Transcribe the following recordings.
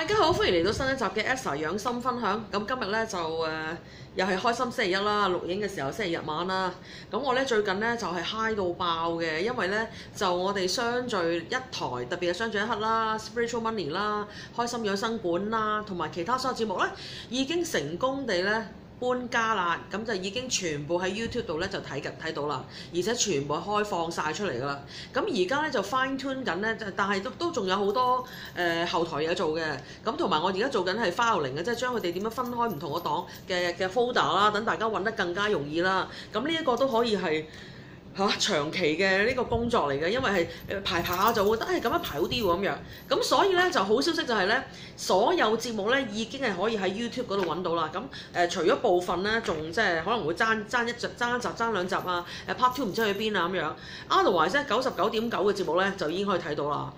大家好，歡迎嚟到新一集嘅 Elsa 養心分享。咁今日咧就又係開心星期一啦，錄影嘅時候星期日晚啦。咁我咧最近咧就係 high 到爆嘅，因為咧就我哋相聚一台，特別係相聚一刻啦、Spiritual Money 啦、開心養生館啦，同埋其他所有節目咧，已經成功地咧搬家啦，咁就已經全部喺 YouTube 度咧就睇到啦，而且全部開放晒出嚟噶啦。咁而家咧就 fine tune 緊咧，但係都仲有好多後台嘢做嘅。咁同埋我而家做緊係 filing 嘅，即係將佢哋點樣分開唔同個檔嘅 folder 啦，等大家揾得更加容易啦。咁呢一個都可以係長期嘅呢個工作嚟嘅，因為係排下就會覺得咁樣排好啲喎咁樣。咁所以咧就好消息就係咧，所有節目咧已經係可以喺 YouTube 嗰度揾到啦。咁除咗部分咧，仲即係可能會爭一集、爭兩集啊。Part 2唔知去邊啊咁樣。Otherwise 咧99.9嘅節目咧就已經可以睇到啦。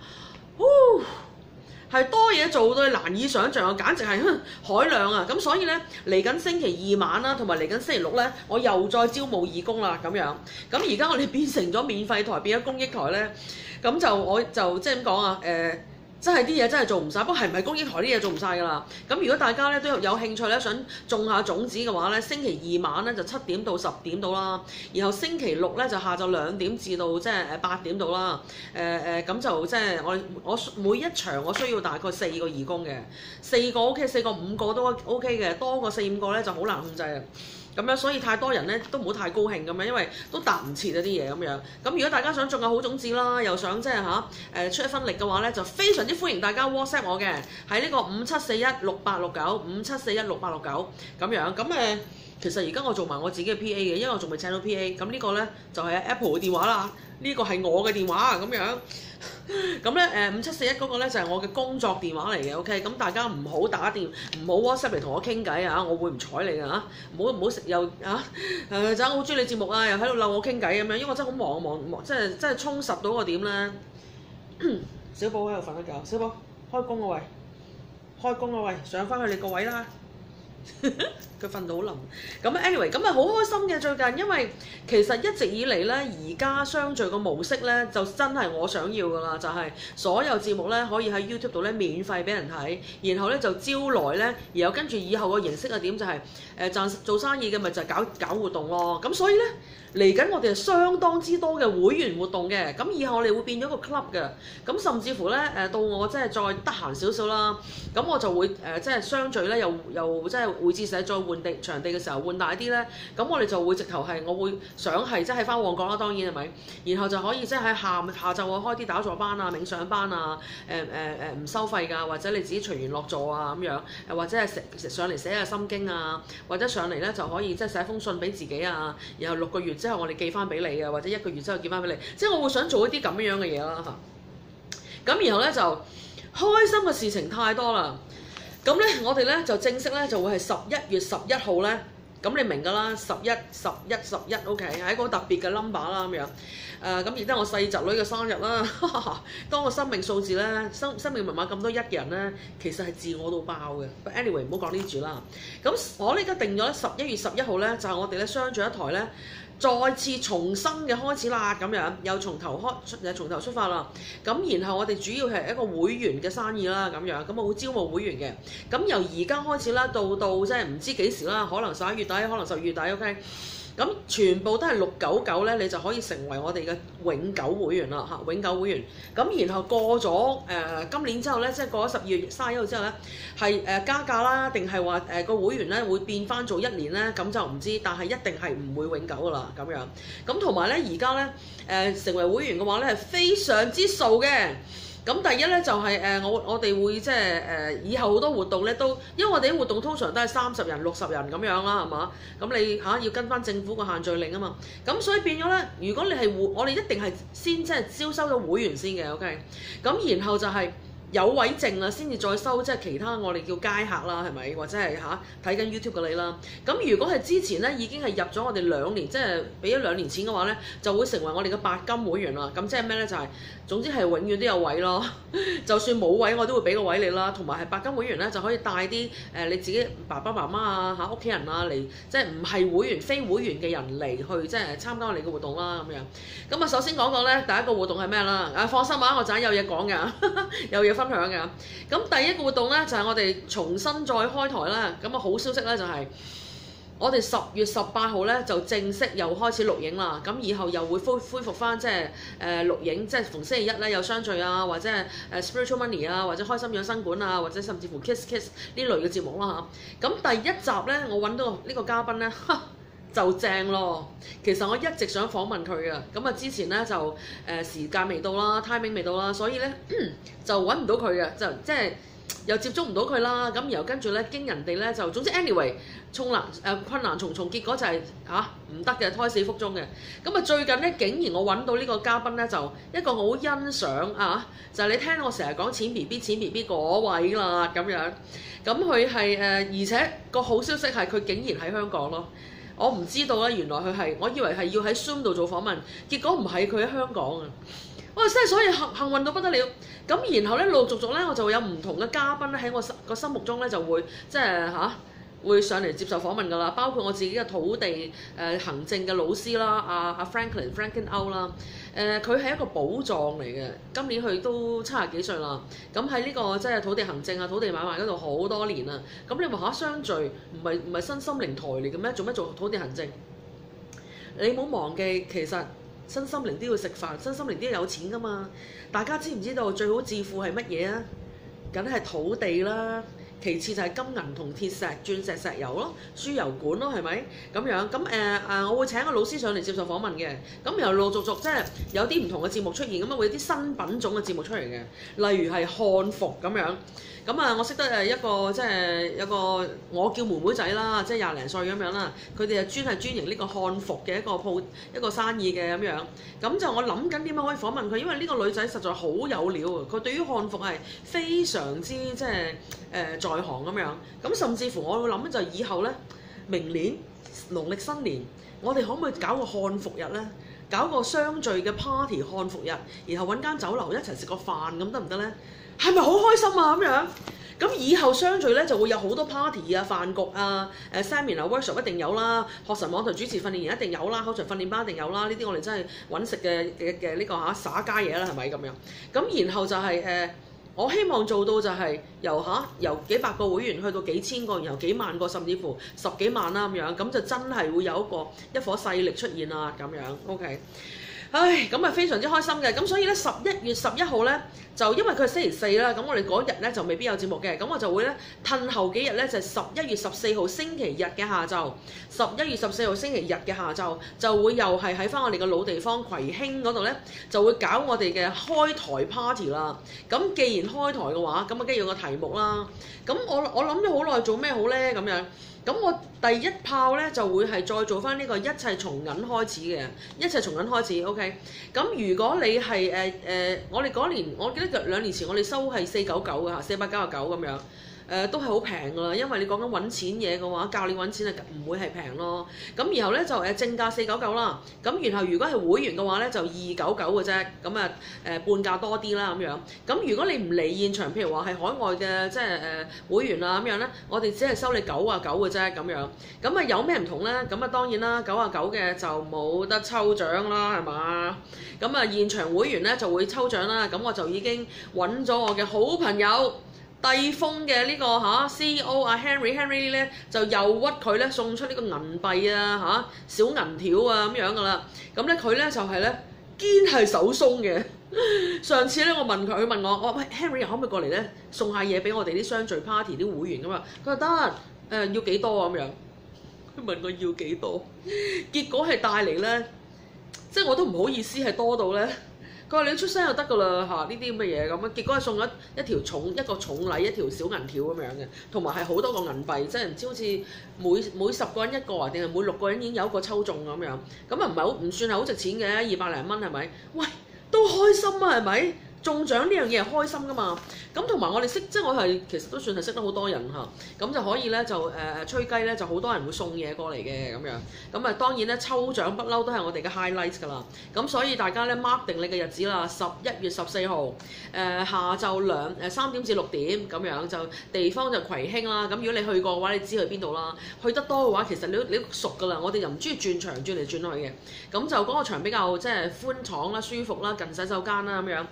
係多嘢做到你難以想像啊，簡直係海量啊！咁所以咧嚟緊星期二晚啦，同埋嚟緊星期六咧，我又再招募義工啦咁樣。咁而家我哋變成咗免費台，變咗公益台咧，咁我就即係點講啊？真係啲嘢真係做唔晒，不過係唔係公益台啲嘢做唔晒㗎啦？咁如果大家咧都有興趣咧，想種下種子嘅話咧，星期二晚咧就7點到10點到啦，然後星期六咧就下晝2點至到即係8點到啦。咁就即係我每一場我需要大概4個義工嘅，4個 OK， 4個5個都 OK 嘅，多過4、5個咧就好難控制啊。咁樣所以太多人咧都唔好太高興咁樣，因為都答唔切啊啲嘢咁樣。咁如果大家想種下好種子啦，又想即係出一分力嘅話咧，就非常之歡迎大家 WhatsApp 我嘅，喺呢個57416869 57416869咁樣。咁其實而家我做埋我自己嘅 PA 嘅，因為我仲未請到 PA。咁呢個咧就係 Apple 嘅電話啦，呢個係我嘅電話咁樣。咁咧5741嗰個咧就係我嘅工作電話嚟嘅 ，OK。咁大家唔好打電，唔好 WhatsApp 嚟同我傾偈啊，我會唔睬你嘅嚇。唔好食又就我好中意你節目啊，又喺度鬧我傾偈咁樣，因為我真係好忙，即係充實到個點咧。小寶喺度瞓一覺，小寶開工啊喂，開工啊喂，上翻去你個位啦。佢瞓到好冧，咁 anyway 咁好開心嘅最近，因為其實一直以嚟咧，而家相聚個模式咧就真係我想要噶啦，就係所有節目咧可以喺 YouTube 度咧免費俾人睇，然後咧就招來咧，然後跟住以後個形式係點就係賺做生意嘅咪就係搞活動咯，咁所以咧嚟緊我哋係相當之多嘅會員活動嘅，咁以後我哋會變咗個 club 嘅，咁甚至乎咧到我即係再得閒少少啦，咁我就會即係相聚咧又即係會誌社再換場地嘅時候換大啲咧，咁我哋就會直頭係我會想係即係翻旺角啦，當然係咪？然後就可以即係喺下晝我開啲打坐班啊、冥想班啊，唔收費㗎，或者你自己隨緣落座啊咁樣，或者係上嚟寫下心經啊，或者上嚟咧就可以即係寫封信俾自己啊，然後6個月之後我哋寄翻俾你啊，或者1個月之後寄翻俾你，即係我會想做一啲咁樣嘅嘢啦嚇。咁然後咧就開心嘅事情太多啦。咁咧，我哋咧就正式咧就會係11月11號咧，咁你明㗎啦，11、11、11 OK，係一個特別嘅 number 啦咁樣。咁亦都係我細侄女嘅生日啦。當個生命數字咧，生命密碼咁多1嘅人咧，其實係自我到爆嘅。But anyway 唔好講呢住啦。咁我呢而家定咗11月11號咧，就係我哋咧相聚一台咧。再次重新嘅開始啦，咁樣又從頭出發啦。咁然後我哋主要係一個會員嘅生意啦，咁樣咁我會招募會員嘅。咁由而家開始啦，到即係唔知幾時啦，可能11月底，可能12月底 OK。咁全部都係699咧，你就可以成為我哋嘅永久會員啦嚇，永久會員。咁然後過咗今年之後咧，即係過咗12月31號之後咧，係加價啦，定係話個會員咧會變翻做1年咧，咁就唔知，但係一定係唔會永久噶啦咁樣。咁同埋咧，而家咧成為會員嘅話咧係非常之數嘅。咁第一咧就係我哋會即係以後好多活動咧都，因為我哋啲活動通常都係30人、60人咁樣啦，係嘛？咁你要跟翻政府個限聚令啊嘛，咁所以變咗咧，如果你係我哋一定係先即係招收咗會員先嘅 ，OK？咁然後就係有位剩啦，先至再收即係其他我哋叫街客啦，係咪？或者係睇緊 YouTube 嘅你啦。咁如果係之前咧已經係入咗我哋2年，即係俾咗2年錢嘅話咧，就會成為我哋嘅白金會員啦。咁即係咩咧？就係總之係永遠都有位咯。就算冇位，我都會俾個位你啦。同埋係白金會員咧，就可以帶啲你自己爸爸媽媽啊屋企人啊嚟，即係唔係會員非會員嘅人嚟去即係參加我哋嘅活動啦咁樣。咁首先講講咧，第一個活動係咩啦？放心啊，我陣有嘢講㗎，有嘢分分享嘅。咁第一個活動咧就係我哋重新再開台啦。咁啊好消息咧就係我哋10月18號咧就正式又開始錄影啦。咁以後又會恢復翻即係錄影，即係逢星期一咧有相聚啊，或者係Spiritual Money 啊，或者開心養生館啊，或者甚至乎 Kiss Kiss 呢類嘅節目啦嚇。咁第一集咧我揾到呢個嘉賓咧，就正咯。其實我一直想訪問佢嘅，咁啊之前咧就時間未到啦 ，timing 未到啦，所以咧就揾唔到佢嘅，就即係又接觸唔到佢啦。咁然後跟住咧經人哋咧就總之 anyway 困難重重，結果就係唔得嘅，胎死腹中嘅。咁啊最近咧竟然我揾到呢個嘉賓咧，就一個我好欣賞就係你聽我成日講錢 BB 錢 BB 嗰位啦咁樣。咁佢係而且個好消息係佢竟然喺香港咯。我唔知道咧，原來佢係，我以為係要喺 Zoom 度做訪問，結果唔係，佢喺香港啊！哇，真係所以幸運到不得了。咁然後咧陸陸續續咧，我就會有唔同嘅嘉賓咧喺我個心目中咧就會即係會上嚟接受訪問㗎啦。包括我自己嘅土地行政嘅老師啦，阿 Franklin Out 啦。佢係一個寶藏嚟嘅，今年佢都70幾歲啦。咁喺呢個即係土地行政啊、土地買賣嗰度好多年啦。咁你話相聚唔係身心靈台嚟嘅咩？做咩做土地行政？你唔好忘記，其實身心靈都要食飯，身心靈都要有錢㗎嘛。大家知唔知道最好致富係乜嘢啊？梗係土地啦。其次就係金銀同鐵石、鑽石、石油咯，輸油管咯，係咪咁樣？咁我會請個老師上嚟接受訪問嘅。咁然後陸陸續續即係有啲唔同嘅節目出現，咁啊會有啲新品種嘅節目出嚟嘅，例如係漢服咁樣。咁我識得一個即係有個我叫妹妹仔啦，即係20零歲咁樣啦。佢哋係專營呢個漢服嘅一個生意嘅咁樣。咁就我諗緊點樣可以訪問佢，因為呢個女仔實在好有料啊！佢對於漢服係非常之即係在行咁樣。咁甚至乎我會諗就以後咧，明年農曆新年，我哋可唔可以搞個漢服日咧？搞個相聚嘅 party 漢服日，然後揾間酒樓一齊食個飯咁得唔得咧？係咪好開心啊咁樣？咁以後相聚咧就會有好多 party 啊、飯局啊、seminar workshop 一定有啦，學神網台主持訓練營一定有啦，口才訓練班一定有啦，呢啲我哋真係揾食嘅呢個耍家嘢啦，係咪咁樣？咁然後就係我希望做到就係由幾百個會員去到幾千個，然後幾萬個，甚至乎10幾萬啦咁樣，咁就真係會有一顆勢力出現啦咁樣 ，OK。唉，咁啊非常之開心嘅，咁所以咧11月11號咧就因為佢係星期四啦，咁我哋嗰日咧就未必有節目嘅，咁我就會咧褪後幾日咧就係11月14號星期日嘅下晝，11月14號星期日嘅下晝就會又係喺翻我哋嘅老地方葵興嗰度咧就會搞我哋嘅開台 party 啦。咁既然開台嘅話，咁啊梗係要個題目啦。咁我諗咗好耐做咩好咧咁樣。咁我第一炮咧就會係再做翻呢個一切從銀開始嘅，一切從銀開始 ，OK。咁如果你係我哋嗰年，我記得2年前我哋收係499嘅嚇，499咁樣。都係好平㗎啦，因為你講緊揾錢嘢嘅話，教你揾錢係唔會係平咯。咁然後咧就正價499啦，咁然後如果係會員嘅話咧就299嘅啫，咁半價多啲啦咁樣。咁如果你唔嚟現場，譬如話係海外嘅即係會員啊咁樣咧，我哋只係收你99嘅啫咁樣。咁有咩唔同咧？咁當然啦，99嘅就冇得抽獎啦，係嘛？咁現場會員咧就會抽獎啦。咁我就已經揾咗我嘅好朋友。帝豐嘅呢個CEO 阿 Henry 咧就又屈佢咧送出呢個銀幣啊小銀條啊咁樣噶啦，咁咧佢咧就係咧堅係手鬆嘅。上次咧我問佢問我喂 Henry 可唔可以過嚟咧送下嘢俾我哋啲相聚 party 啲會員㗎嘛？佢話得要幾多啊咁樣？佢問我要幾多，結果係帶嚟咧，即係我都唔好意思係多到咧。佢話你出聲就得㗎啦呢啲咁嘅嘢咁啊，結果係送咗一個重禮一條小銀條咁樣嘅，同埋係好多個銀幣，即係唔知好似每10個人一個啊，定係每6個人已經有一個抽中咁樣，咁啊唔算係好值錢嘅200零蚊係咪？喂，都開心啊係咪？中獎呢樣嘢係開心㗎嘛，咁同埋我哋識，即係我係其實都算係識得好多人咁就可以咧就吹雞咧就好多人會送嘢過嚟嘅咁樣，咁當然咧抽獎不嬲都係我哋嘅 highlight 㗎啦，咁所以大家咧 mark 定你嘅日子啦，11月14號下晝3點至6點咁樣，就地方就葵興啦，咁如果你去過嘅話，你知去邊度啦，去得多嘅話其實你都熟㗎啦，我哋就唔中意轉場轉嚟轉去嘅，咁就嗰個場比較即係寬敞啦、舒服啦、近洗手間啦咁樣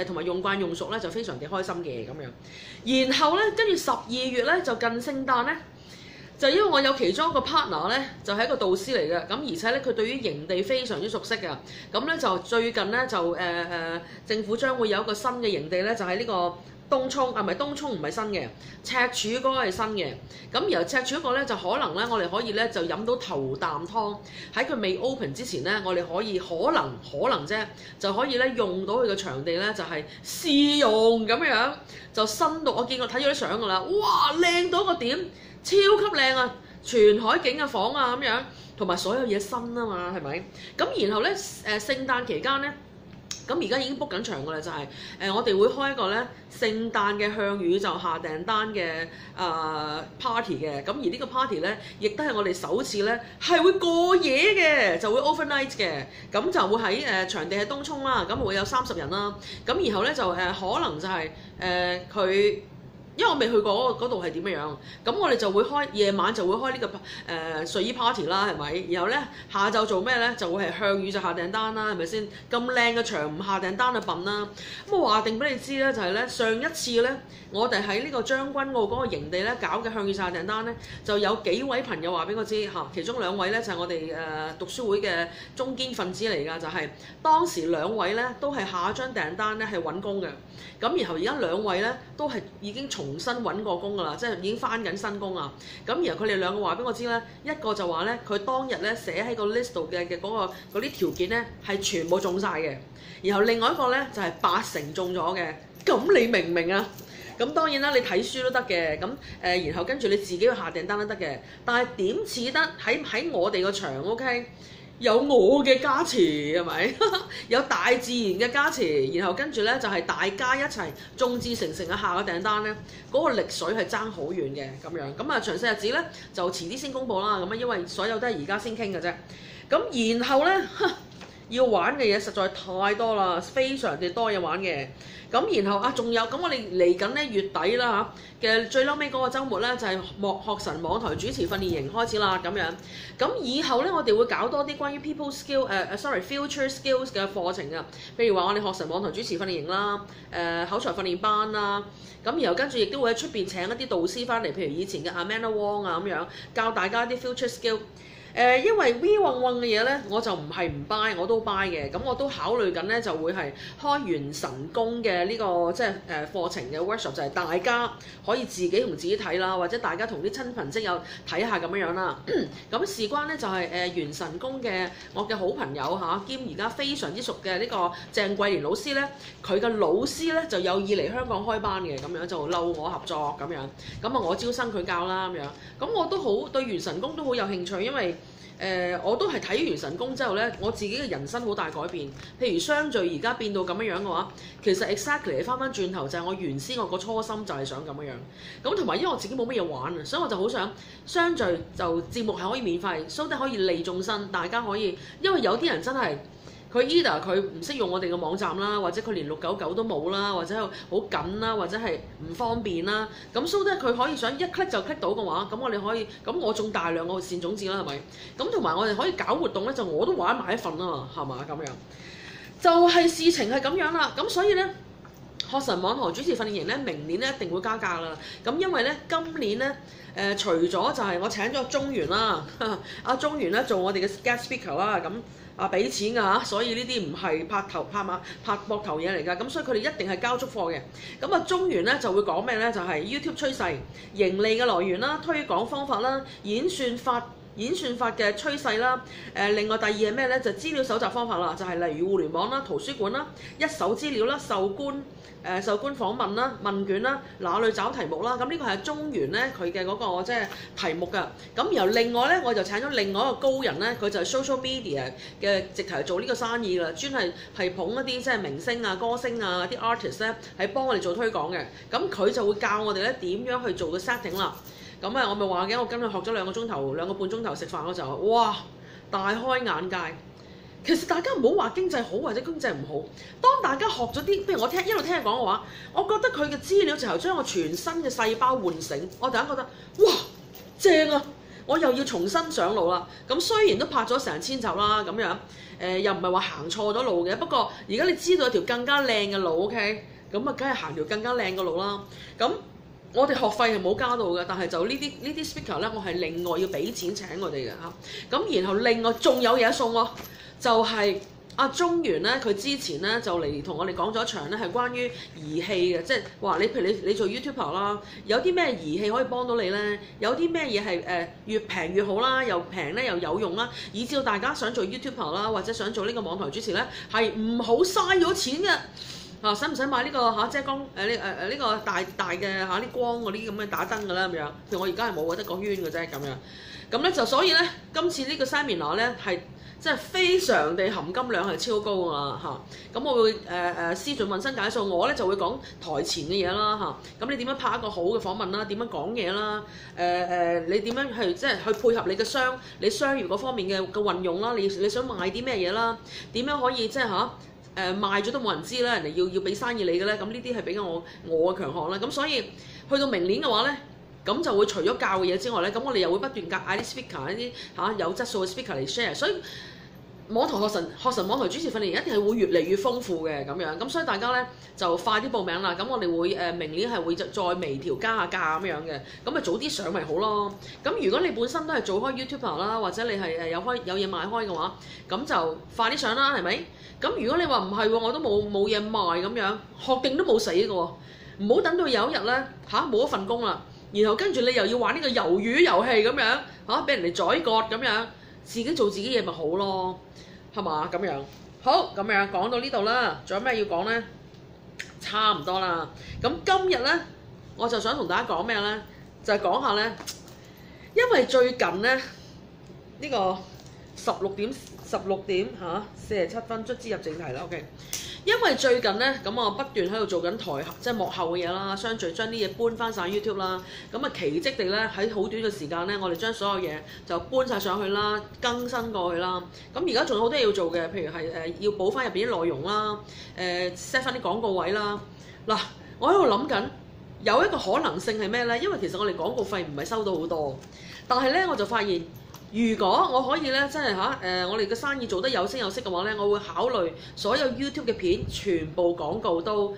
同埋用慣用熟咧就非常之開心嘅咁樣。然後咧跟住12月咧就近聖誕咧。就因為我有其中一個 partner 咧，就係一個導師嚟嘅，咁而且咧佢對於營地非常之熟悉嘅，咁咧就最近咧就政府將會有一個新嘅營地咧，就喺呢個東涌唔係東涌唔係新嘅，赤柱嗰個係新嘅，咁由赤柱嗰個咧就可能咧我哋可以咧就飲到頭啖湯，喺佢未 open 之前咧，我哋可以可能啫，就可以咧用到佢嘅場地咧就係試用咁樣，就新到我見過睇咗啲相㗎啦，哇靚到個點！超級靚啊！全海景嘅房啊咁樣，同埋所有嘢新啊嘛，係咪？咁然後咧聖誕期間咧，咁而家已經 book 緊場㗎啦，就係、我哋會開一個咧聖誕嘅向宇宙下訂單嘅party 嘅，咁而呢個 party 咧亦都係我哋首次咧係會過夜嘅，就會 overnight 嘅，咁就會喺場地喺東涌啦，咁會有30人啦，咁然後咧就可能就係佢。因為我未去過嗰度係點樣，咁我哋就會夜晚就會開呢個睡衣 party 啦，係咪？然後咧下晝做咩咧？就會係向宇宙下訂單啦，係咪先？咁靚嘅場唔下訂單就笨啦。咁我話定俾你知咧，就係咧上一次咧，我哋喺呢個將軍澳嗰個營地咧搞嘅向宇宙下訂單咧，就有幾位朋友話俾我知嚇，其中2位咧就係我哋讀書會嘅中堅分子嚟㗎，就係當時2位咧都係下一張訂單咧係揾工嘅，咁然後而家2位咧都係已經重新揾過工㗎啦，即係已經翻緊新工啊！咁然後佢哋2個話俾我知咧，一個就話咧佢當日咧寫喺個 list 度嘅嗰啲條件咧係全部中晒嘅，然後另外一個咧就係80%中咗嘅。咁你明唔明啊？咁當然啦，你睇書都得嘅，咁然後跟住你自己去下訂單都得嘅，但係點似得喺我哋個場 OK？有我嘅加持係咪？有大自然嘅加持，然後跟住咧就係大家一齊眾志成城嘅下個訂單咧，嗰個力水係爭好遠嘅咁樣。咁啊詳細日子咧就遲啲先公佈啦。咁啊因為所有都係而家先傾嘅啫。咁然後咧要玩嘅嘢實在太多啦，非常之多嘢玩嘅。咁然後啊仲有咁我哋嚟緊咧月底啦嚇嘅最嬲尾嗰個週末咧就係學神網台主持訓練營開始啦咁樣。咁以後咧我哋會搞多啲關於 people skill future skills 嘅課程啊。譬如話我哋學神網台主持訓練營啦，口才訓練班啦。咁然後跟住亦都會喺出邊請一啲導師翻嚟，譬如以前嘅 Amanda Wong 啊咁樣教大家啲 future skill。因為 V 運運嘅嘢咧，我就唔係唔 buy，我都 buy 嘅。咁我都考慮緊咧，就會係開元神功嘅呢個即係課程嘅 workshop，就係大家可以自己同自己睇啦，或者大家同啲親朋戚友睇下咁樣啦。咁事關咧就係元神功嘅我嘅好朋友嚇，兼而家非常之熟嘅呢個鄭桂蓮老師咧，佢嘅老師咧就有意嚟香港開班嘅，咁樣就嬲我合作咁樣。咁啊我招生佢教啦咁樣。咁我都好對元神功都好有興趣，因為我都係睇完元神功之後咧，我自己嘅人生好大改變。譬如相聚而家變到咁樣嘅話，其實 exactly 翻翻轉頭就係我原先我個初心就係想咁樣。咁同埋因為我自己冇乜嘢玩啊，所以我就好想相聚就節目係可以免費，so that 可以利眾生，大家可以，因為有啲人真係。佢 either 佢唔識用我哋嘅網站啦，或者佢連699都冇啦，或者好緊啦，或者係唔方便啦。咁 so that 佢可以想一 click 就 click 到嘅話，咁我哋可以，咁我種大量嘅善種子啦，係咪？咁同埋我哋可以搞活動咧，就我都玩埋一份啊嘛，係嘛咁樣。就係事情係咁樣啦，咁所以咧。學神網台主持訓練營咧，明年咧一定會加價啦。咁因為咧今年咧除咗就係我請咗中原啦，阿中原咧做我哋嘅 guest speaker 啦，咁啊俾錢㗎嚇，所以呢啲唔係拍膊頭嘢嚟㗎。咁所以佢哋一定係交足貨嘅。咁啊中原咧就會講咩咧？就係 YouTube 趨勢、盈利嘅來源啦、推廣方法啦、演算法嘅趨勢啦，另外第二係咩咧？就資料搜集方法啦，就係例如互聯網啦、圖書館啦、一手資料啦、受官訪問啦、問卷啦、哪裏找題目啦。咁呢個係中原咧佢嘅嗰個即係題目㗎。咁然後另外咧，我就請咗另外一個高人咧，佢就係 social media 嘅直頭做呢個生意啦，專係捧一啲即係明星啊、歌星啊、啲 artist 咧，係幫我哋做推廣嘅。咁佢就會教我哋咧點樣去做個 setting 啦。咁我咪話嘅，我跟佢學咗2個鐘頭、2個半鐘頭食飯嗰時候，哇！大開眼界。其實大家唔好話經濟好或者經濟唔好，當大家學咗啲，譬如我一路聽佢講嘅話，我覺得佢嘅資料就係將我全身嘅細胞喚醒，我突然間覺得哇正啊！ 我又要重新上路啦。咁雖然都拍咗成千集啦，咁樣又唔係話行錯咗路嘅。不過而家你知道有條更加靚嘅路 ，OK， 咁啊，梗係行條更加靚嘅路啦。咁我哋學費係冇加到嘅，但係就呢啲 speaker 咧，我係另外要俾錢請我哋嘅嚇。咁然後另外仲有嘢送喎，就係、阿中原咧，佢之前咧就嚟同我哋講咗一場咧，係關於儀器嘅，即係話你譬如你做 YouTuber 啦，有啲咩儀器可以幫到你咧？有啲咩嘢係越平越好啦，又平咧又有用啦，以至到大家想做 YouTuber 啦，或者想做呢個網台主持咧，係唔好嘥咗錢嘅。啊，使唔使買呢、呢個遮光呢個大嘅啲光嗰啲咁嘅打燈㗎啦咁樣？譬如我而家係冇得個圈嘅啫咁樣。咁咧就所以咧，今次呢個 seminar 咧係即係非常地含金量係超高㗎嚇。咁我會思盡渾身解數，我咧就會講台前嘅嘢啦嚇。咁你點樣拍一個好嘅訪問啦？點樣講嘢啦？你點樣去即係去配合你商業嗰方面嘅運用啦？你想賣啲咩嘢啦？點樣可以即係賣咗都冇人知啦，人哋要俾生意你嘅咧，咁呢啲係比較我嘅強項啦。咁所以去到明年嘅話咧，咁就會除咗教嘅嘢之外咧，咁我哋又會不斷嗌啲 speaker 一啲有質素嘅 speaker 嚟 share。所以網台學神網台主持訓練一定係會越嚟越豐富嘅咁樣。咁所以大家咧就快啲報名啦。咁我哋會明年係會再微調加下價咁樣嘅。咁咪早啲上咪好咯。咁如果你本身都係做開 YouTuber 啦，或者你係有嘢賣開嘅話，咁就快啲上啦，係咪？咁如果你話唔係喎，我都冇嘢賣咁樣，學定都冇死嘅喎，唔好等到有一日咧冇一份工啦，然後跟住你又要玩呢個魷魚遊戲咁樣俾人哋宰割咁樣，自己做自己嘢咪好咯，係嘛咁樣？好，咁樣講到呢度啦，仲有咩要講咧？差唔多啦。咁今日咧，我就想同大家講咩咧？就係講下咧，因為最近咧呢個16點47分卒之入正題啦 ，OK。因為最近咧，咁我不斷喺度做緊台即係幕後嘅嘢啦，相聚將啲嘢搬翻晒 YouTube 啦。咁啊奇蹟地咧喺好短嘅時間咧，我哋將所有嘢就搬晒上去啦，更新過去啦。咁而家仲有好多嘢要做嘅，譬如係要補翻入邊啲內容啦，set 翻啲廣告位啦。嗱，我喺度諗緊有一個可能性係咩咧？因為其實我哋廣告費唔係收到好多，但係咧我就發現。如果我可以咧，真係我哋嘅生意做得有聲有色嘅話咧，我會考慮所有 YouTube 嘅片全部廣告都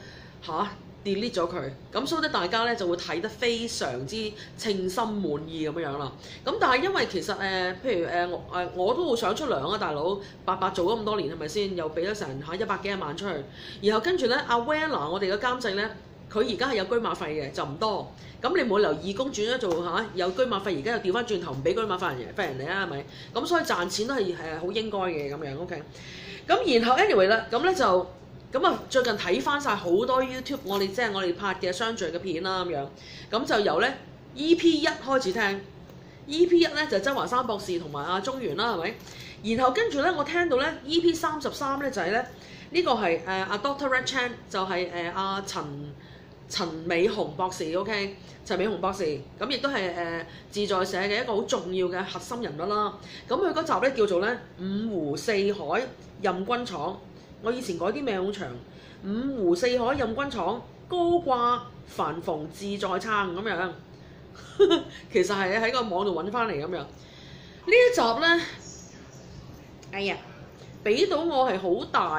delete 咗佢，咁所以大家咧就會睇得非常之稱心滿意咁樣啦。咁但係因為其實譬如我都好想出糧啊，大佬白白做咗咁多年係咪先？又俾咗成100幾萬出去，然後跟住咧阿 Wella 我哋嘅監製咧。佢而家係有居馬費嘅，就唔多。咁你冇理由義工轉咗做有居馬費，而家又調翻轉頭唔俾居馬費人嚟啊，係咪？咁所以賺錢都係好應該嘅咁樣 OK。咁然後 anyway 啦，咁咧就咁啊，最近睇翻晒好多 YouTube 我哋拍嘅相聚嘅片啦咁樣。咁就由咧 EP1 開始聽 ，EP1 咧就周華山博士同埋阿中原啦，係咪？然後跟住咧我聽到咧 EP33咧就係咧呢個係阿 Doctor Red Chan 就係阿陳美雄博士 ，OK， 陳美雄博士，咁亦都係自在社嘅一個好重要嘅核心人物啦。咁佢嗰集咧叫做咧五湖四海任君闖，我以前改啲名好長，五湖四海任君闖，高掛帆逢自在撐咁樣，其實係喺個網度揾翻嚟咁樣。呢一集咧，哎呀，俾到我係好大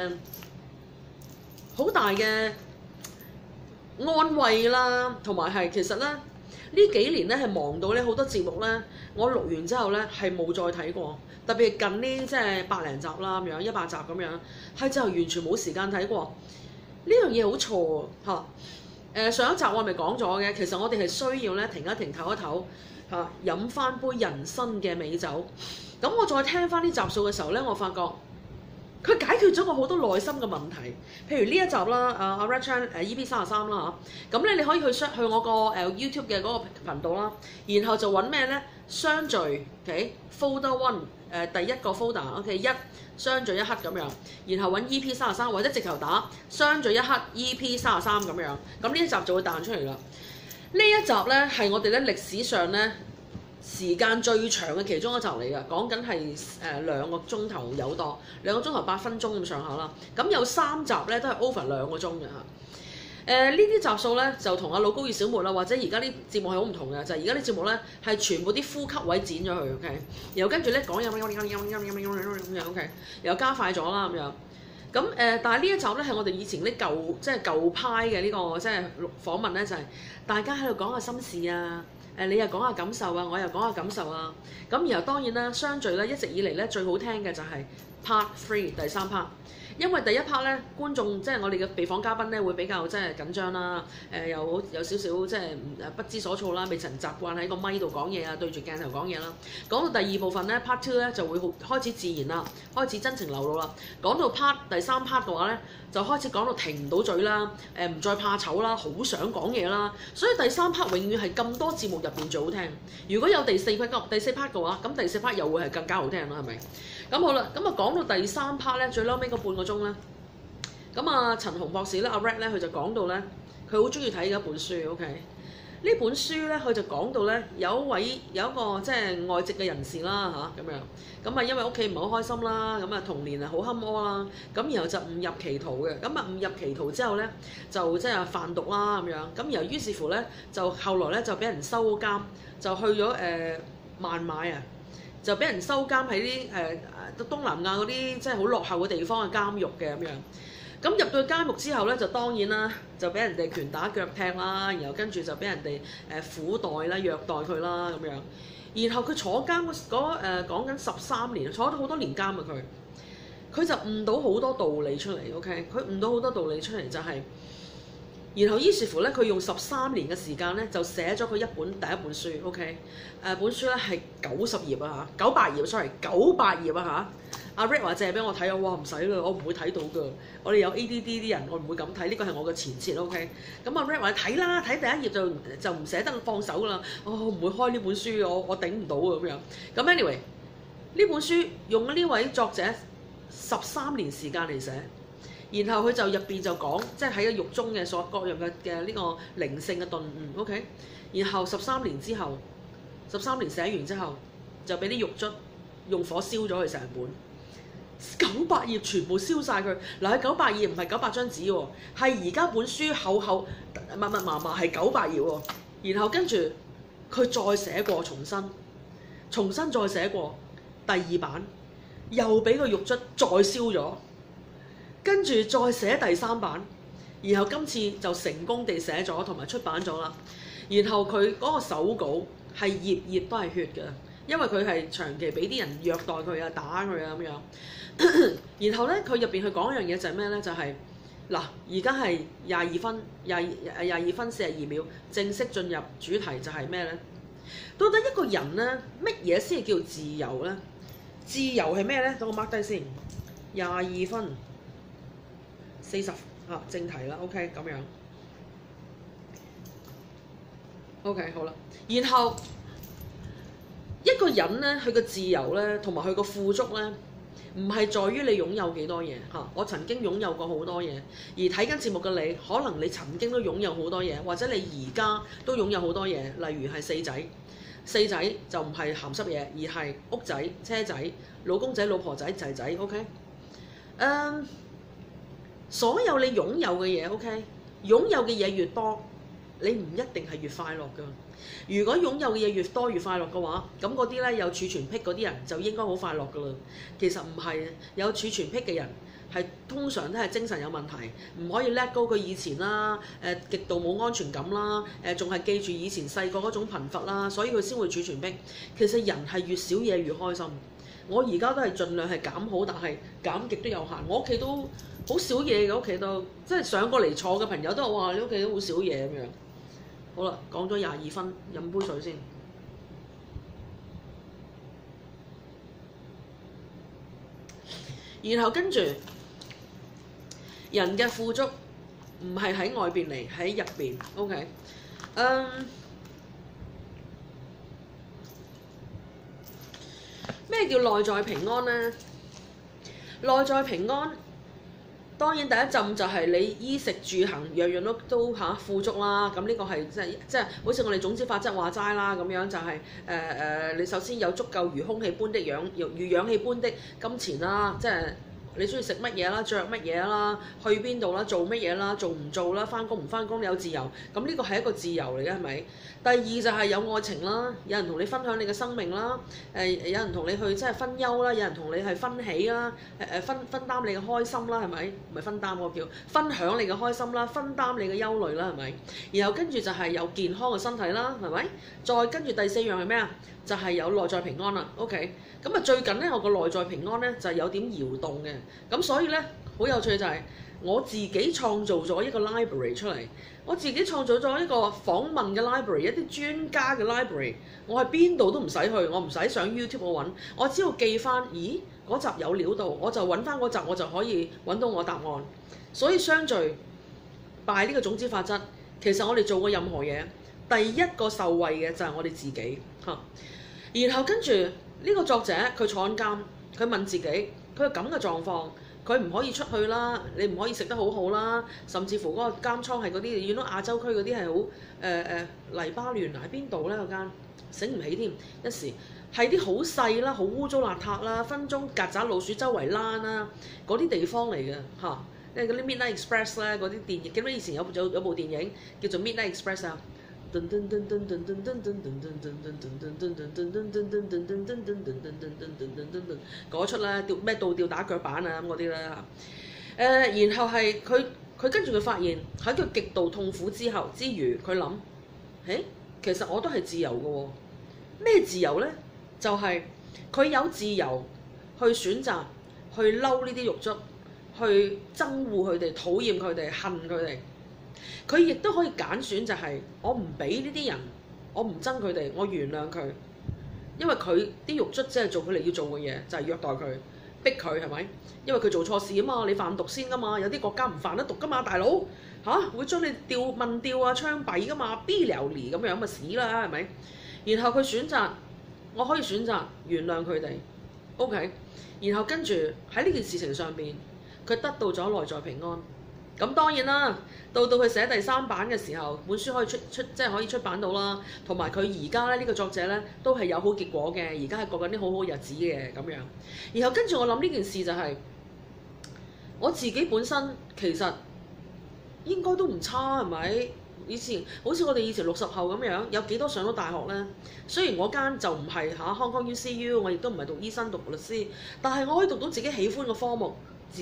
嘅安慰啦，同埋係其實咧呢幾年咧係忙到咧好多節目咧，我錄完之後咧係冇再睇過，特別係近呢即係百零集啦咁樣，100集咁樣，係就完全冇時間睇過。呢樣嘢好錯嚇。上一集我咪講咗嘅，其實我哋係需要咧停一停唞一唞嚇，飲翻杯人生嘅美酒。咁我再聽翻啲集數嘅時候咧，我發覺。佢解決咗我好多內心嘅問題，譬如呢一集啦，阿 Red Chan EP33啦嚇，咁咧你可以去我個YouTube 嘅嗰個頻道啦，然後就揾咩咧？相聚 ，OK，Folder 1第一個 folder OK 1相聚一刻咁樣，然後揾 EP33或者直頭打相聚一刻 EP33咁樣，咁呢一集就會彈出嚟啦。呢一集咧係我哋咧歷史上咧時間最長嘅其中一集嚟㗎，講緊係2個鐘頭有多，2個鐘頭8分鐘咁上下啦。咁有3集咧都係 over 2個鐘嘅嚇。 呢啲集數咧就同阿老高與小沫啦，或者而家啲節目係好唔同嘅，就係而家啲節目咧係全部啲呼吸位剪咗佢 ，OK， 然後跟住咧講嘢咁樣 ，OK， 又加快咗啦咁樣。咁但係呢一集咧係我哋以前啲舊派嘅呢個即係訪問咧，就係大家喺度講下心事啊，你又講下感受啊，我又講下感受啊。咁然後當然啦，相聚咧一直以嚟咧最好聽嘅就係 Part 3第3 part。因為第一 part 咧，觀眾即係我哋嘅被訪嘉賓咧，會比較即係緊張啦，有少少即係不知所措啦，未曾習慣喺個咪度講嘢啊，對住鏡頭講嘢啦。講到第二部分咧 ，part 2咧就會開始自然啦，開始真情流露啦。講到第三 part 嘅話咧，就開始講到停唔到嘴啦，唔再怕醜啦，好想講嘢啦。所以第三 part 永遠係咁多節目入邊最好聽。如果有第四 part 嘅話，咁第四 part 又會係更加好聽啦，係咪？咁好啦，咁啊講到第三 part 咧，最嬲尾嗰半個鐘咧，咁啊陳鴻博士咧，阿 Red 咧，佢就講到咧，佢好中意睇嘅一本書 ，OK？ 呢本書咧，佢就講到咧，有一個即係外籍嘅人士啦嚇咁樣，咁啊因為屋企唔係好開心啦，咁啊童年啊好坎坷啦，咁然後就誤入歧途嘅，咁啊誤入歧途之後咧，就即係販毒啦咁樣，咁然後於是乎咧，就後來咧就俾人收監，就去咗孟買啊。就俾人收監喺啲東南亞嗰啲即係好落後嘅地方嘅監獄嘅咁樣。咁入到監獄之後咧，就當然啦，就俾人哋拳打腳踢啦，然後跟住就俾人哋苦待啦、虐待佢啦咁樣。然後佢坐監講緊13年，坐咗好多年監啊佢就悟到好多道理出嚟 ，OK？ 佢悟到好多道理出嚟就係。然後於是乎咧，佢用13年嘅時間咧，就寫咗佢第一本書 ，OK？ 本書咧係90頁啊嚇，900頁 ，sorry， 900頁啊嚇。阿 Rick 話借俾我睇啊，哇唔使啦，我唔會睇到㗎。我哋有 ADD 啲人，我唔會咁睇，呢個係我嘅前設 ，OK？ 咁阿 Rick 話睇啦，睇第一頁就唔捨得放手㗎啦。我唔會開呢本書，我頂唔到啊咁樣。咁 anyway， 呢本書用呢位作者13年時間嚟寫。然後佢就入邊就講，即係喺個獄中嘅各樣嘅呢個靈性嘅頓悟 ，OK？ 然後13年之後，13年寫完之後，就俾啲獄卒用火燒咗佢成本，900頁全部燒晒佢。嗱，喺900頁唔係900張紙喎，係而家本書厚密麻麻係900頁喎。然後跟住佢再寫過重新再寫過第2版，又俾個獄卒再燒咗。跟住再寫第3版，然後今次就成功地寫咗同埋出版咗啦。然後佢嗰個手稿係頁頁都係血嘅，因為佢係長期俾啲人虐待佢啊、打佢啊咁樣。然後咧，佢入邊去講一樣嘢就係咩咧？就係嗱，而家係22分42秒，正式進入主題就係咩咧？到底一個人咧，乜嘢先係叫自由咧？自由係咩咧？等我 mark 低先，22分40正題啦 ，OK 咁樣 ，OK 好啦。然後一個人咧，佢個自由咧，同埋佢個富足咧，唔係在於你擁有幾多嘢嚇。我曾經擁有過好多嘢，而睇緊節目嘅你，可能你曾經都擁有好多嘢，或者你而家都擁有好多嘢，例如係四仔。四仔就唔係鹹濕嘢，而係屋仔、車仔、老公仔、老婆仔、仔仔 ，OK？ 所有你擁有嘅嘢 ，OK？ 擁有嘅嘢越多，你唔一定係越快樂㗎。如果擁有嘅嘢越多越快樂嘅話，咁嗰啲咧有儲存癖嗰啲人就應該好快樂㗎啦。其實唔係，有儲存癖嘅人係通常都係精神有問題，唔可以 let go佢以前啦，極度冇安全感啦，仲係記住以前細個嗰種貧乏啦，所以佢先會儲存癖。其實人係越少嘢越開心。我而家都係盡量係減好，但係減極都有限。我屋企都好少嘢嘅，屋企都即係上過嚟坐嘅朋友都話你屋企都好少嘢咁樣。好啦，講咗22分，飲杯水先。然後跟住人嘅富足唔係喺外邊嚟，喺入邊。OK， 咩叫內在平安呢？內在平安當然第一陣就係你衣食住行樣樣都富足啦。咁呢個係即係好似我哋總之法則話齋啦，咁樣就係你首先有足夠如空氣般的如氧氣般的金錢啦，即係你中意食乜嘢啦，着乜嘢啦，去邊度啦，做乜嘢啦，做唔做啦，翻工唔翻工，你有自由。咁呢個係一個自由嚟嘅，係咪？第二就係有愛情啦，有人同你分享你嘅生命啦，有人同你去即係分憂啦，有人同你係分喜啦，分擔你嘅開心啦，係咪？唔係分擔我叫分享你嘅開心啦，分擔你嘅憂慮啦，係咪？然後跟住就係有健康嘅身體啦，係咪？再跟住第四樣係咩啊？就係有內在平安啦。OK， 咁啊最近咧我個內在平安咧就係有點搖動嘅，咁所以咧好有趣就係我自己創造咗一個 library 出嚟，我自己創造咗一個訪問嘅 library， 一啲專家嘅 library， 我喺邊度都唔使去，我唔使上 YouTube 我揾，我只要記翻，咦嗰集有料到，我就揾翻嗰集，我就可以揾到我答案。所以相聚拜呢個種子法則，其實我哋做過任何嘢，第一個受惠嘅就係我哋自己嚇。然後跟住呢個作者佢坐緊監，佢問自己，佢係咁嘅狀況，佢唔可以出去啦，你唔可以食得好好啦，甚至乎嗰個監倉係嗰啲，見到亞洲區嗰啲係好黎巴嫩喺邊度咧？嗰間醒唔起添，一時係啲好細啦，好污糟邋遢啦，分鐘曱甴老鼠周圍躝啦，嗰啲地方嚟嘅嚇。因為嗰啲 Midnight Express 咧，嗰啲電影，記得以前有部電影叫做 Midnight Express 啊。嗰出咧吊咩倒吊打腳板啊咁嗰啲啦嚇，然後係佢跟住佢發現喺佢極度痛苦之餘，佢諗，其實我都係自由嘅喎。咩自由咧？就係佢有自由去選擇，去嬲呢啲獄卒，去憎惡佢哋、討厭佢哋、恨佢哋。佢亦都可以揀選，就係我唔俾呢啲人，我唔憎佢哋，我原諒佢，因為佢啲獄卒只係做佢哋要做嘅嘢，就係虐待佢、逼佢，係咪？因為佢做錯事啊嘛，你販毒先噶嘛，有啲國家唔販得毒噶嘛，大佬嚇會將你問吊啊、槍斃噶嘛，B 流離咁樣咪死啦，係咪？然後佢選擇，我可以選擇原諒佢哋 ，OK。然後跟住喺呢件事情上邊，佢得到咗內在平安。咁當然啦，到佢寫第3版嘅時候，本書可以即係可以出版到啦。同埋佢而家咧呢個作者咧都係有好結果嘅，而家係過緊啲好好日子嘅咁樣。然後跟住我諗呢件事就係我自己本身其實應該都唔差，係咪？以前好似我哋以前60後咁樣，有幾多上到大學呢？雖然我間就唔係Hong Kong UCU， 我亦都唔係讀醫生讀律師，但係我可以讀到自己喜歡嘅科目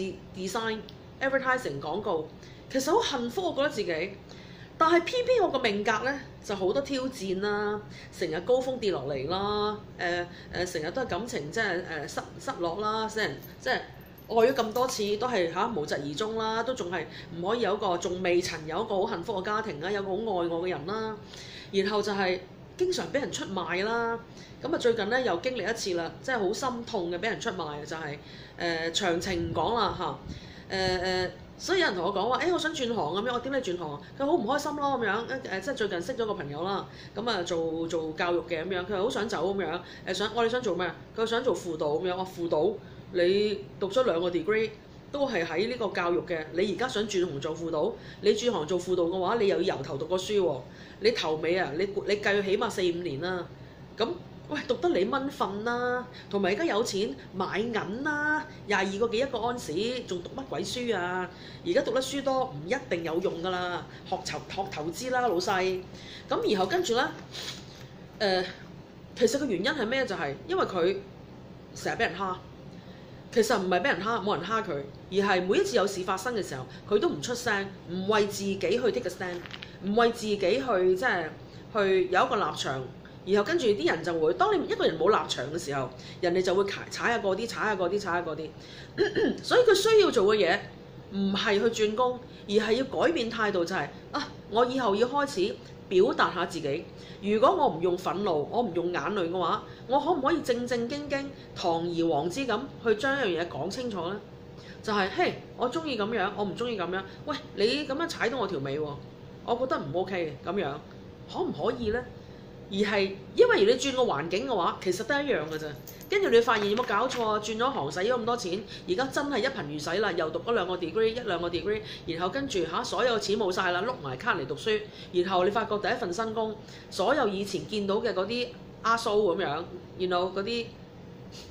，design、advertising 廣告，其實好幸福，我覺得自己。但係偏偏我個命格呢，就好多挑戰啦，成日高峰跌落嚟啦，成日都係感情即係失落啦，成日即係愛咗咁多次都係無疾而終啦，都仲係唔可以有一個，仲未曾有一個好幸福嘅家庭啦，有個好愛我嘅人啦，然後就係經常俾人出賣啦。咁啊最近咧又經歷一次啦，即係好心痛嘅俾人出賣，就係詳情唔講啦嚇。所以有人同我講話，我想轉行咁樣，我點解轉行啊？佢好唔開心咯咁樣，即係最近識咗個朋友啦，咁啊做教育嘅咁樣，佢話好想走咁樣，我哋想做咩啊？佢想做輔導咁樣，我輔導你讀咗2個 degree 都係喺呢個教育嘅，你而家想轉行做輔導，你轉行做輔導嘅話，你又要由頭讀個書喎，你頭尾啊，你計起碼4-5年啦，咁。喂，讀得你蚊瞓啦，同埋而家有錢買銀啦，22個幾一個安士，仲讀乜鬼書啊？而家讀得書多唔一定有用噶啦，學投資啦，老細。咁然後跟住咧，其實個原因係咩？就係因為佢成日俾人蝦。其實唔係俾人蝦，冇人蝦佢，而係每一次有事發生嘅時候，佢都唔出聲，唔為自己去 take a stand， 唔為自己去即係去有一個立場。然後跟住啲人就會，當你一個人冇立場嘅時候，人哋就會踩下嗰啲，踩下嗰啲，踩下嗰啲。所以佢需要做嘅嘢唔係去轉工，而係要改變態度，就係我以後要開始表達下自己。如果我唔用憤怒，我唔用眼淚嘅話，我可唔可以正正經經、堂而皇之咁去將一樣嘢講清楚呢？就係嘿，我中意咁樣，我唔中意咁樣。喂，你咁樣踩到我條尾喎，我覺得唔 OK 嘅咁樣，可唔可以呢？而係因為如你轉個環境嘅話，其實都一樣嘅啫。跟住你發現有冇搞錯啊？轉咗行使咗咁多錢，而家真係一貧如洗啦，又讀咗2個 degree， 1-2個 degree， 然後跟住所有錢冇晒啦，碌埋卡嚟讀書，然後你發覺第一份新工，所有以前見到嘅嗰啲阿蘇咁樣，然後嗰啲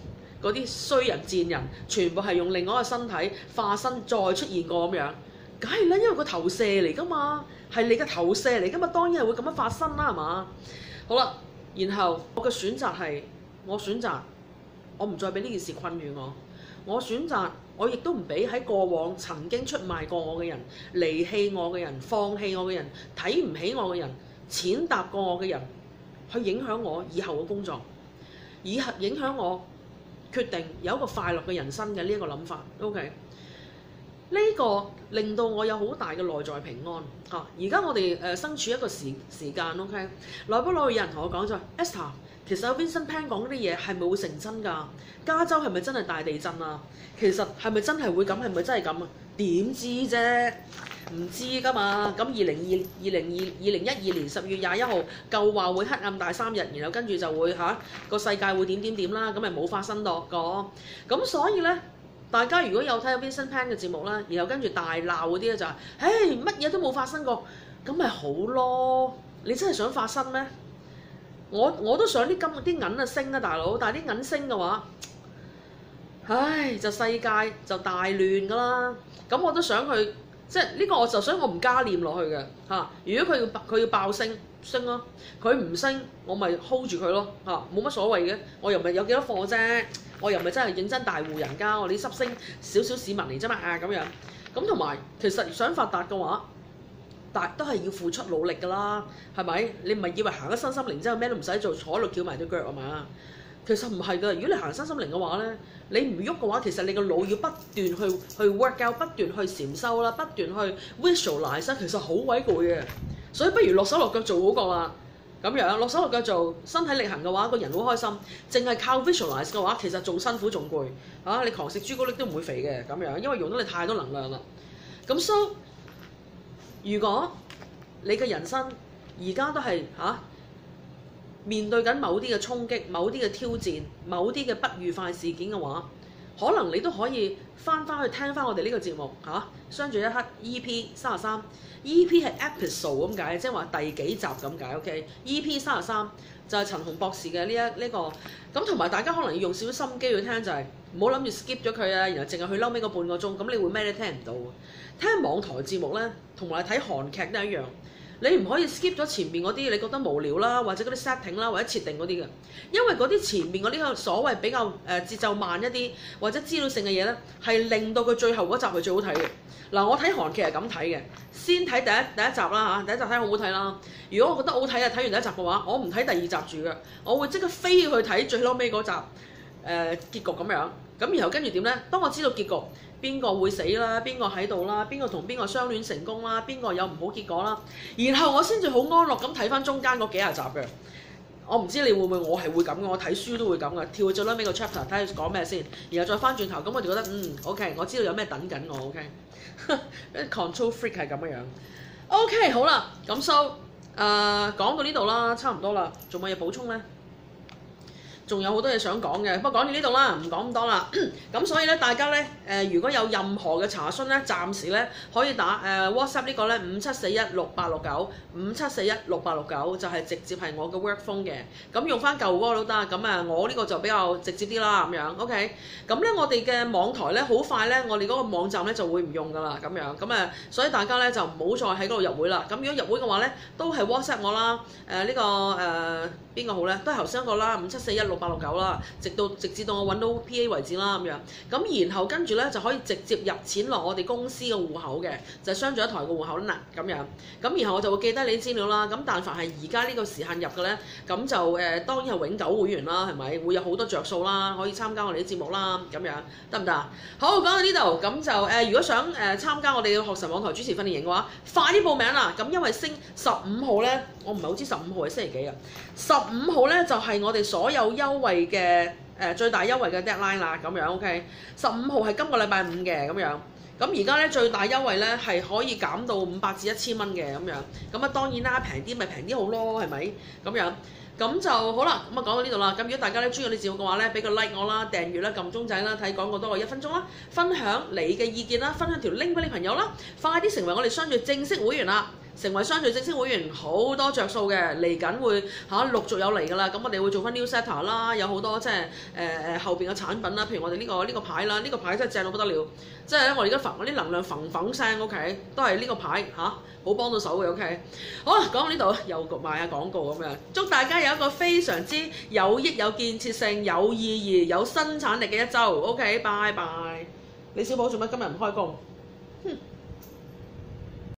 嗰啲衰人賤人，全部係用另外一個身體化身再出現過咁樣，梗係啦，因為個投射嚟㗎嘛，係你嘅投射嚟㗎嘛，當然係會咁樣發生啦，係嘛？好啦，然後我嘅選擇係，我選擇我唔再俾呢件事困住我，我選擇我亦都唔俾喺過往曾經出賣過我嘅人、離棄我嘅人、放棄我嘅人、睇唔起我嘅人、踐踏過我嘅人，去影響我以後嘅工作，以後影響我決定有一個快樂嘅人生嘅呢一個諗法。OK， 呢個令到我有好大嘅內在平安嚇。而家我哋身處一個時間 OK， 耐不耐有人同我講就係 Esther， 其實有 Vincent Pan 講嗰啲嘢係咪會成真㗎？加州係咪真係大地震啊？其實係咪真係會咁？係咪真係咁啊？點知啫？唔知㗎嘛。咁2012年10月21號夠話會黑暗大3日，然後跟住就會個世界會點啦，咁咪冇發生到過。咁所以咧，大家如果有睇 Vincent Pan 嘅節目啦，然後跟住大鬧嗰啲咧就係，乜嘢都冇發生過，咁咪好咯？你真係想發生咩？我都想啲銀啊升啊，大佬，但係啲銀升嘅話，就世界就大亂㗎啦。咁我都想佢，即係呢個我就想我唔加念落去嘅嚇。如果佢要爆升咯，佢唔升我咪 hold 住佢咯嚇，冇乜所謂嘅。我又唔係有幾多貨啫，我又唔係真係認真大戶人家，我哋濕星少少市民嚟啫嘛咁樣。咁同埋其實想發達嘅話，但都係要付出努力㗎啦，係咪？你唔係以為行咗身心靈之後咩都唔使做，坐喺度翹埋對腳啊嘛？其實唔係㗎。如果你行身心靈嘅話咧，你唔喐嘅話，其實你個腦要不斷去 work out， 不斷去禪修啦，不斷去 visualize， 其實好鬼攰嘅。所以不如落手落腳做好過啦。咁樣落手落腳做，身體力行嘅話，個人好開心。淨係靠 visualize 嘅話，其實仲辛苦仲攰你狂食朱古力都唔會肥嘅咁樣，因為用到你太多能量啦。咁 so 如果你嘅人生而家都係面對緊某啲嘅衝擊、某啲嘅挑戰、某啲嘅不愉快事件嘅話，可能你都可以翻去聽翻我哋呢個節目相聚一刻 EP 33 EP 係 episode 咁解，即係話第幾集咁解。OK EP 33就係陳紅博士嘅呢個咁，同埋大家可能要用少少心機去聽，就係唔好諗住 skip 咗佢啊，然後淨係去嬲尾個半個鐘，咁你會咩都聽唔到。聽網台節目咧，同埋睇韓劇都一樣。你唔可以 skip 咗前面嗰啲你覺得無聊啦，或者嗰啲 setting 啦，或者設定嗰啲嘅，因為嗰啲前面嗰啲個所謂比較節奏慢一啲或者資料性嘅嘢咧，係令到佢最後嗰集係最好睇嘅。嗱，我睇韓劇係咁睇嘅，先睇第一集啦第一集睇好好睇啦。如果我覺得好睇睇完第一集嘅話，我唔睇第二集住嘅，我會即刻飛去睇最撈尾嗰集結局咁樣。咁然後跟住點咧？當我知道結局，邊個會死啦，邊個喺度啦，邊個同邊個相戀成功啦，邊個有唔好結果啦，然後我先至好安樂咁睇翻中間嗰幾廿集嘅。我唔知你會唔會，我係會咁嘅，我睇書都會咁嘅，跳咗啦尾個 chapter 睇下講咩先，然後再翻轉頭，咁我就覺得OK， 我知道有咩等緊我 OK。control freak 係咁樣。OK 好啦，咁 so 講到呢度啦，差唔多啦，仲有冇嘢補充咧？仲有好多嘢想講嘅，不過講到呢度啦，唔講咁多啦。咁所以咧，大家咧如果有任何嘅查詢咧，暫時咧可以打WhatsApp 呢個咧57416869 57416869，就係直接係我嘅 work phone 嘅。咁用翻舊嗰個都得，咁我呢個就比較直接啲啦咁樣。OK，咁咧我哋嘅網台咧好快咧，我哋嗰個網站咧就會唔用噶啦咁樣。咁所以大家咧就唔好再喺嗰度入會啦。咁如果入會嘅話咧，都係 WhatsApp 我啦。呢個邊個好咧？都係頭先一個啦，57416869啦，直至到我揾到 PA 為止啦咁樣。咁然後跟住咧就可以直接入錢落我哋公司嘅戶口嘅，就係相聚一台嘅戶口啦咁樣。咁然後我就會記得你啲資料啦。咁但凡係而家呢個時限入嘅咧，咁就當然係永久會員啦，係咪？會有好多着數啦，可以參加我哋啲節目啦，咁樣得唔得啊？好，講到呢度，咁就如果想參加我哋嘅學神網台主持訓練營嘅話，快啲報名啦！咁因為15號咧，我唔係好知15號係星期幾啊？15號咧就係我哋所有優惠嘅最大優惠嘅 deadline 啦，咁樣 OK。15號係今個禮拜5嘅咁樣。咁而家咧最大優惠咧係可以減到500至1000蚊嘅咁樣。咁當然啦，平啲咪平啲好咯，係咪？咁樣咁就好啦。咁講到呢度啦。咁如果大家咧中意我哋節目嘅話咧，俾個 like 我啦，訂閱啦，撳鐘仔啦，睇廣告多過1分鐘啦，分享你嘅意見啦，分享條 link 俾你朋友啦，快啲成為我哋相聚正式會員啦！ 成為商聚正式會員好多着數嘅，嚟緊會陸續有嚟㗎啦。咁我哋會做翻 newsletter 啦，有好多即係後邊嘅產品啦，譬如我哋呢個牌啦，呢個牌真係正到不得了。即係咧，我而家嗰啲能量嘭聲 ，OK， 都係呢個牌好幫到手嘅 OK。好啦，講到呢度又賣下廣告咁樣，祝大家有一個非常之有益、有建設性、有意義、有生產力嘅一週。OK，拜拜。李小寶做乜今日唔開工？哼！